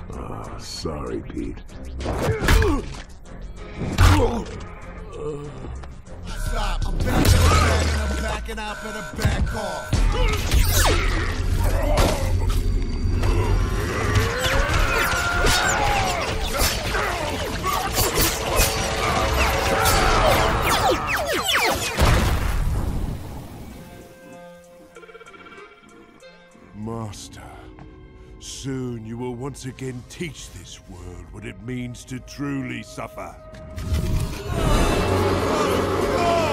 Oh, sorry, Pete. Stop! I'm backing up and I'm back off. Master, soon you will once again teach this world what it means to truly suffer.